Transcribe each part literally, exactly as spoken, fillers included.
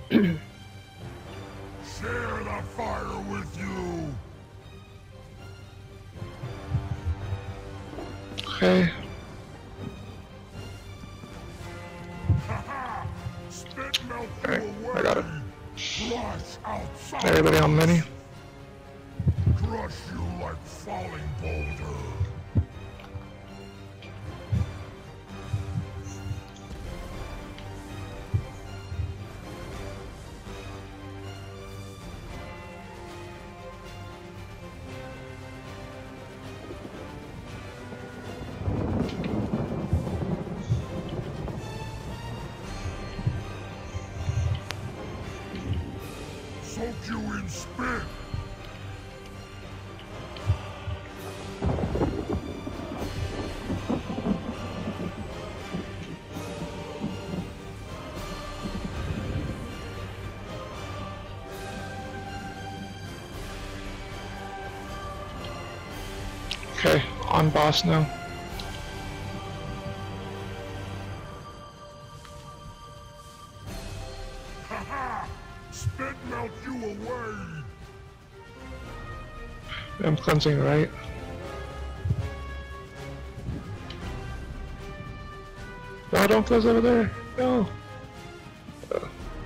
Share the fire with you. Okay. Spit melt you Alright, away. I got it. Crush outside. Everybody on mini. Crush you like falling boulder. Soak you in spit. Okay, on boss now. Haha! Spit melt you away. I'm cleansing right. No, don't close over there. No. Uh,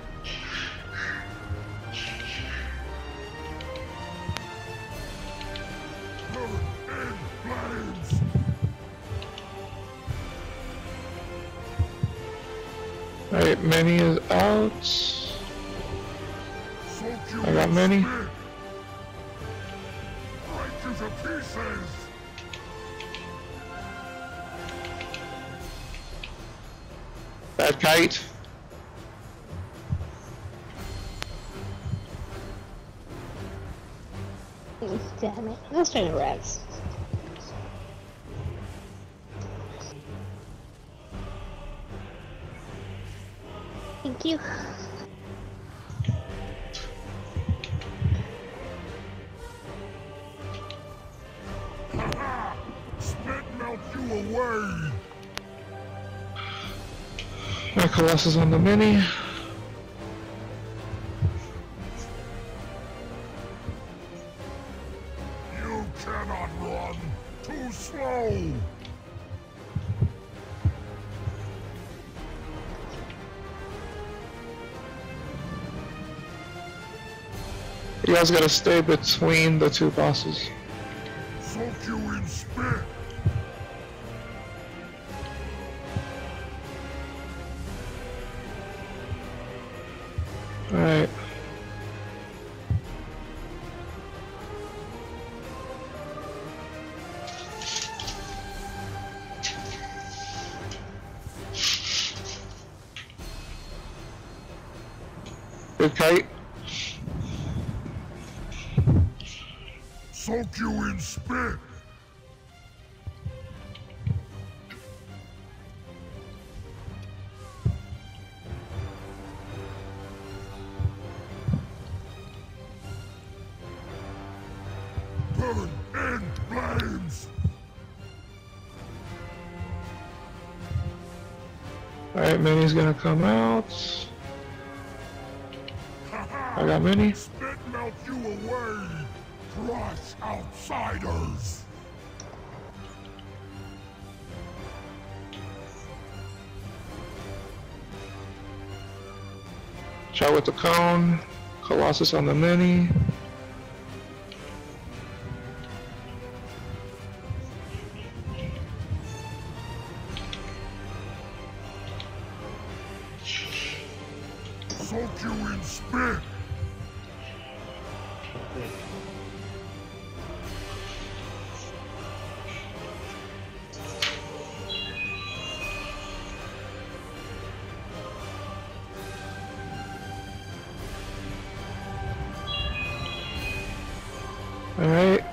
Burn in flames. Alright, many is out. Soak you I got in many. spit. Break you to pieces. Bad kite. Damn it. I was trying to rest. Thank you. Haha! Spit melt you away. My Colossus on the mini. You cannot run. Too slow. You guys gotta stay between the two bosses. Soak you in spit. Alright. Good kite. Soak you in spit. Burn in flames. Alright, mini's gonna come out. I got mini. Spit melt you away. Crush outsiders. Shot with the cone. Colossus on the mini. Soak you in spit. Alright.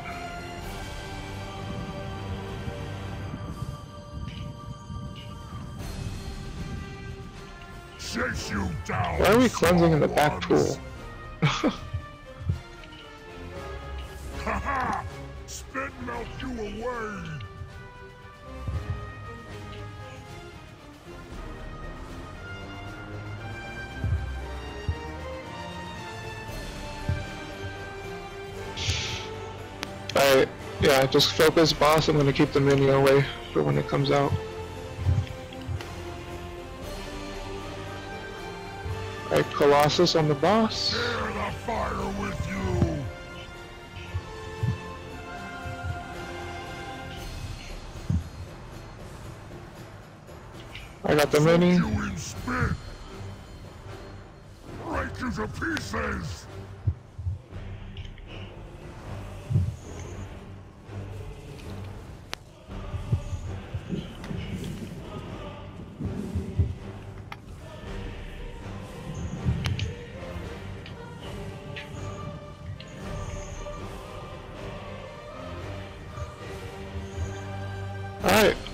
Chase you down. Why are we cleansing in the back ones. pool? Haha! Spit melt you away. Alright, yeah, just focus boss. I'm gonna keep the minion away for when it comes out. Alright, Colossus on the boss. Share the fire with you! I got the Soak mini. you in spit! Break you to pieces! Alright,